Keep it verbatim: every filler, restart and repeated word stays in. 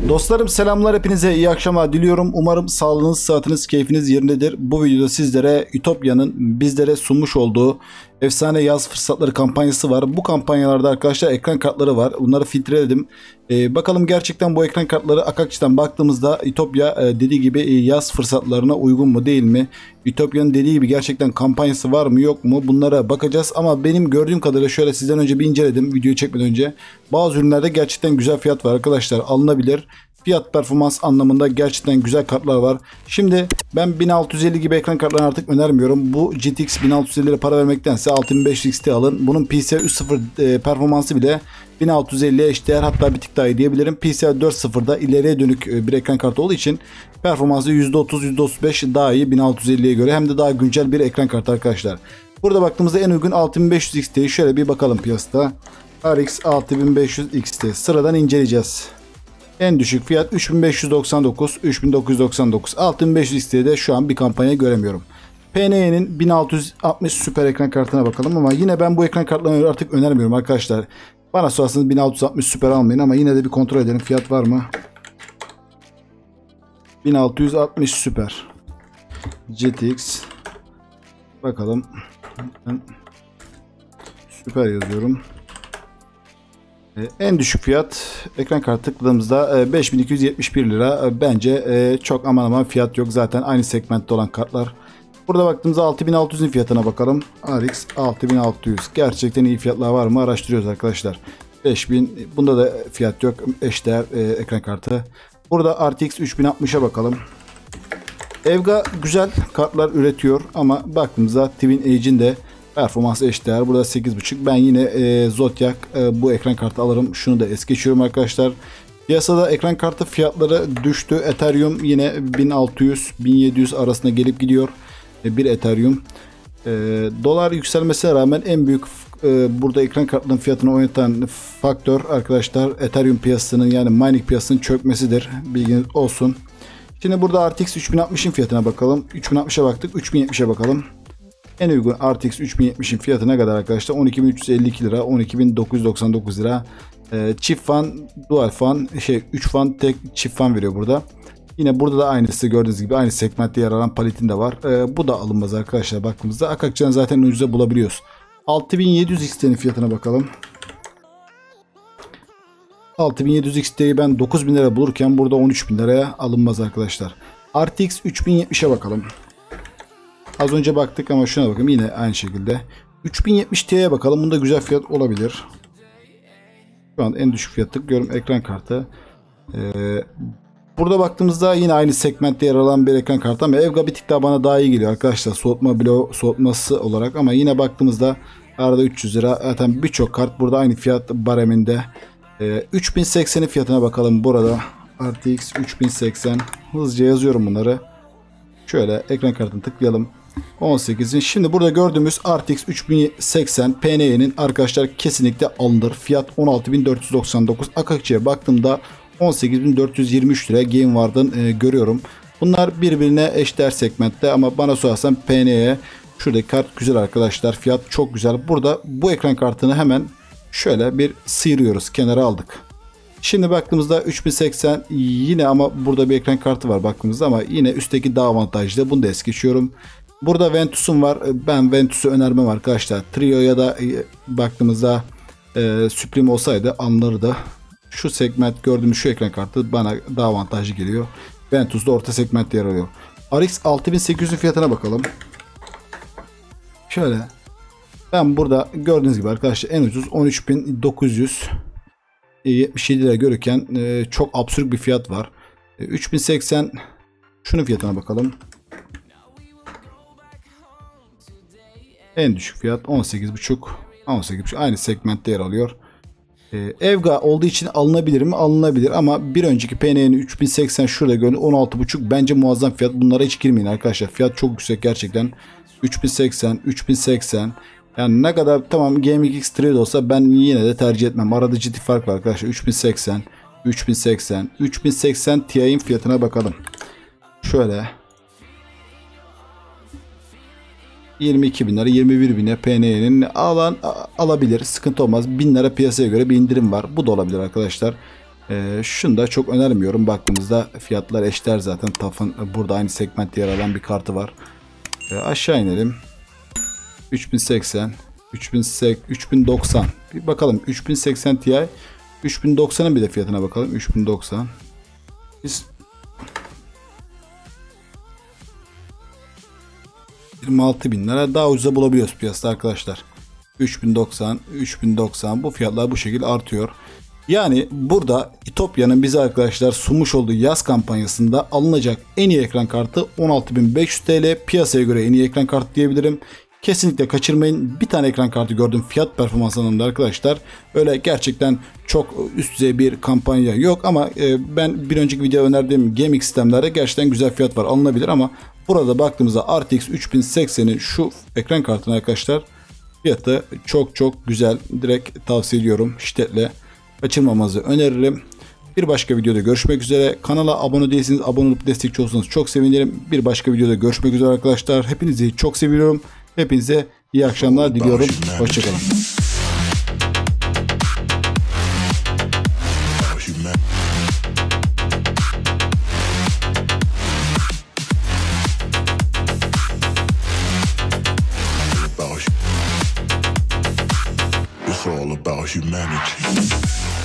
Dostlarım selamlar, hepinize iyi akşamlar diliyorum. Umarım sağlığınız, sıhhatiniz, keyfiniz yerindedir. Bu videoda sizlere Ütopya'nın bizlere sunmuş olduğu efsane yaz fırsatları kampanyası var. Bu kampanyalarda arkadaşlar ekran kartları var. Bunları filtreledim. Ee, bakalım gerçekten bu ekran kartları Akakçı'dan baktığımızda Ütopya e, dediği gibi e, yaz fırsatlarına uygun mu değil mi? Ütopya'nın dediği gibi gerçekten kampanyası var mı yok mu? Bunlara bakacağız. Ama benim gördüğüm kadarıyla şöyle sizden önce bir inceledim videoyu çekmeden önce. Bazı ürünlerde gerçekten güzel fiyat var arkadaşlar. Alınabilir. Fiyat performans anlamında gerçekten güzel kartlar var. Şimdi ben bin altı yüz elli gibi ekran kartlarını artık önermiyorum. Bu G T X bin altı yüz elli'ye para vermektense altı bin beş yüz X T alın. Bunun P C I üç nokta sıfır e, performansı bile bin altı yüz elli'ye eşdeğer, hatta bir tık daha iyi diyebilirim. P C I dört nokta sıfır'da ileriye dönük bir ekran kartı olduğu için performansı yüzde otuz yüzde otuz beş daha iyi bin altı yüz elli'ye göre, hem de daha güncel bir ekran kartı arkadaşlar. Burada baktığımızda en uygun altı bin beş yüz X T'yi şöyle bir bakalım piyasada. R X altı bin beş yüz X T sıradan inceleyeceğiz. En düşük fiyat üç bin beş yüz doksan dokuz, üç bin dokuz yüz doksan dokuz. altı bin beş yüz X T'de şu an bir kampanya göremiyorum. P N E'nin bin altı yüz altmış süper ekran kartına bakalım, ama yine ben bu ekran kartlarını artık önermiyorum arkadaşlar. Bana sorarsanız bin altı yüz altmış süper almayın, ama yine de bir kontrol edelim fiyat var mı? bin altı yüz altmış süper G T X, bakalım. Ben süper yazıyorum. En düşük fiyat ekran kartı tıkladığımızda beş bin iki yüz yetmiş bir lira. Bence çok aman aman fiyat yok. Zaten aynı segmentte olan kartlar. Burada baktığımızda altı bin altı yüz'ün fiyatına bakalım. R X altı bin altı yüz. Gerçekten iyi fiyatlar var mı? Araştırıyoruz arkadaşlar. beş bin. Bunda da fiyat yok. Eşdeğer ekran kartı. Burada R T X üç bin altmış'a bakalım. Evga güzel kartlar üretiyor, ama baktığımızda Twin Age'in de performansı eşdeğer. Burada sekiz buçuk. Ben yine e, Zodiac e, bu ekran kartı alırım. Şunu da es geçiyorum arkadaşlar. Piyasada ekran kartı fiyatları düştü. Ethereum yine bin altı yüz bin yedi yüz arasında gelip gidiyor. E, bir Ethereum. E, dolar yükselmesine rağmen en büyük e, burada ekran kartının fiyatını oynatan faktör arkadaşlar Ethereum piyasasının, yani mining piyasasının çökmesidir. Bilginiz olsun. Şimdi burada R T X üç bin altmış'ın fiyatına bakalım. üç bin altmış'a baktık. üç bin yetmiş'e bakalım. En uygun R T X üç bin yetmiş'in fiyatı ne kadar arkadaşlar? on iki bin üç yüz elli iki lira, on iki bin dokuz yüz doksan dokuz lira. Ee, çift fan, dual fan, şey üç fan, tek çift fan veriyor burada. Yine burada da aynısı, gördüğünüz gibi aynı segmentte yer alan paletin de var. Ee, bu da alınmaz arkadaşlar baktığımızda. Akakçı'dan zaten ucuza bulabiliyoruz. altı bin yedi yüz X T'nin fiyatına bakalım. altı bin yedi yüz X T'yi ben dokuz bin lira bulurken burada on üç bin liraya alınmaz arkadaşlar. R T X üç bin yetmiş'e bakalım. Az önce baktık ama şuna bakın, yine aynı şekilde. üç bin yetmiş Ti'ye bakalım. Bunda güzel fiyat olabilir. Şu an en düşük fiyat tıklıyorum. Ekran kartı. Ee, burada baktığımızda yine aynı segmentte yer alan bir ekran kartı, ama Evga bir tık daha bana daha iyi geliyor arkadaşlar. Soğutma bloğu soğutması olarak, ama yine baktığımızda arada üç yüz lira. Zaten birçok kart burada aynı fiyat bareminde. Ee, üç bin seksen'in fiyatına bakalım burada. R T X üç bin seksen. Hızlıca yazıyorum bunları. Şöyle ekran kartını tıklayalım. on sekiz'in. Şimdi burada gördüğümüz R T X üç bin seksen P N E'nin arkadaşlar kesinlikle alınır. Fiyat on altı bin dört yüz doksan dokuz. Akakçı'ya baktığımda on sekiz bin dört yüz yirmi üç lira Game Ward'ın e, görüyorum. Bunlar birbirine eşdeğer segmentte, ama bana sorarsan P N E'ye şuradaki kart güzel arkadaşlar. Fiyat çok güzel. Burada bu ekran kartını hemen şöyle bir sıyırıyoruz. Kenara aldık. Şimdi baktığımızda üç bin seksen yine, ama burada bir ekran kartı var baktığımızda, ama yine üstteki daha avantajlı. Bunu da es geçiyorum. Burada Ventus'um var. Ben Ventus'u önermem arkadaşlar. Trio ya da baktığımızda e, Supreme olsaydı alınırdı. Şu segment gördüğümüz şu ekran kartı bana daha avantajlı geliyor. Ventus da orta segmentte yer alıyor. R X altı bin sekiz yüz'ün fiyatına bakalım. Şöyle. Ben burada gördüğünüz gibi arkadaşlar en ucuz on üç bin dokuz yüz yetmiş yedi lira görürken e, çok absürt bir fiyat var. E, üç bin seksen şunun fiyatına bakalım. En düşük fiyat on sekiz buçuk. on sekiz buçuk aynı segmentte yer alıyor. E, Evga olduğu için alınabilir mi? Alınabilir, ama bir önceki P N E'nin üç bin seksen şurada gördüğünüz on altı buçuk bence muazzam fiyat. Bunlara hiç girmeyin arkadaşlar. Fiyat çok yüksek gerçekten. üç bin seksen, üç bin seksen. Yani ne kadar tamam Gaming X Trade olsa ben yine de tercih etmem. Arada ciddi fark var arkadaşlar. üç bin seksen, üç bin seksen, üç bin seksen Ti'nin fiyatına bakalım. Şöyle. yirmi iki bin lira, yirmi bir bine P N E'nin alan alabilir. Sıkıntı olmaz. bin lira piyasaya göre bir indirim var. Bu da olabilir arkadaşlar. Ee, şunu da çok önermiyorum. Baktığımızda fiyatlar eşdeğer zaten. T A F'ın burada aynı segmentte yer alan bir kartı var. Ee, aşağı inelim. üç bin seksen, üç bin doksan. Bir bakalım üç bin seksen Ti, üç bin doksanın bir de fiyatına bakalım. üç bin doksan. Biz yirmi altı bin lira daha ucuza bulabiliyoruz piyasada arkadaşlar. üç bin doksan, üç bin doksan bu fiyatlar bu şekilde artıyor. Yani burada İtopya'nın bize arkadaşlar sunmuş olduğu yaz kampanyasında alınacak en iyi ekran kartı on altı bin beş yüz T L. Piyasaya göre en iyi ekran kartı diyebilirim. Kesinlikle kaçırmayın. Bir tane ekran kartı gördüm fiyat performans anlamında arkadaşlar. Öyle gerçekten çok üst düzey bir kampanya yok ama e, ben bir önceki videoda önerdiğim gaming sistemlerde gerçekten güzel fiyat var, alınabilir ama burada baktığımızda R T X üç bin seksenin şu ekran kartına arkadaşlar fiyatı çok çok güzel. Direkt tavsiye ediyorum. Şiddetle kaçırmamanızı öneririm. Bir başka videoda görüşmek üzere. Kanala abone değilseniz abone olup destekçi olsanız çok sevinirim. Bir başka videoda görüşmek üzere arkadaşlar. Hepinizi çok seviyorum. Hepinize iyi akşamlar diliyorum. Hoşçakalın. It's all about humanity.